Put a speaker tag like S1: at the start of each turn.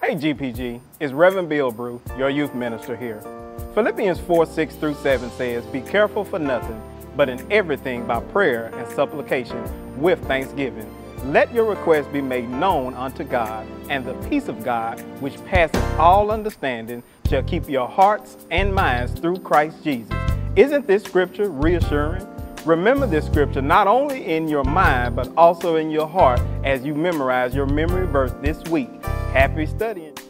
S1: Hey GPG, it's Reverend Bill Brew, your youth minister here. Philippians 4:6-7 says, "Be careful for nothing, but in everything by prayer and supplication with thanksgiving. Let your requests be made known unto God, and the peace of God, which passeth all understanding, shall keep your hearts and minds through Christ Jesus." Isn't this scripture reassuring? Remember this scripture not only in your mind, but also in your heart as you memorize your memory verse this week. Happy studying.